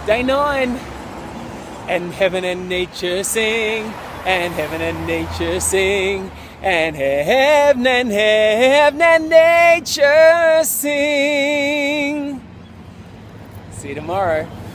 Day 9. And heaven and nature sing, and heaven and nature sing, and heaven and nature sing. See you tomorrow.